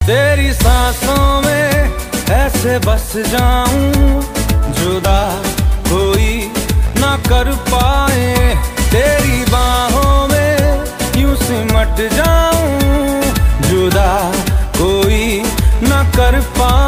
तेरी सांसों में ऐसे बस जाऊं, जुदा कोई ना कर पाए। तेरी बाहों में यूं सिमट जाऊं, जुदा कोई ना कर पाए।